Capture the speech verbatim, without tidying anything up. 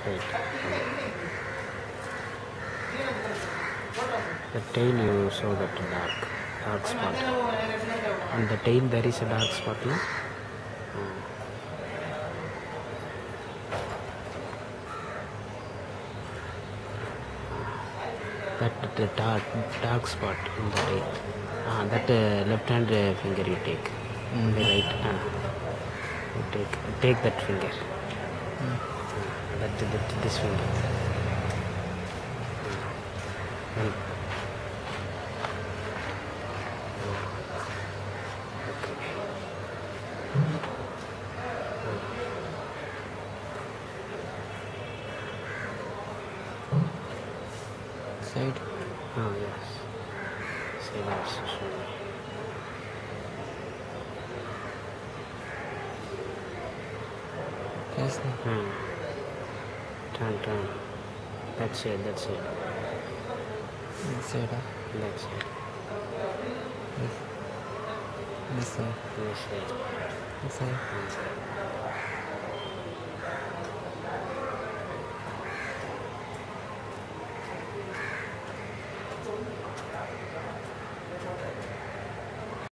Right. The tail you saw that dark, dark spot. On the tail there is a dark spot, no? Hmm. That the dark, dark spot in the tail. Ah, that uh, left hand uh, finger you take. Mm. The right. Ah. You take take that finger. Mm. That, that this finger. Mm. Side. Oh yes. See that's so. Yes. Hmm. Turn, turn. That's it, that's it. This side. ah. That's it. This. This side. This side. This side. Hmm.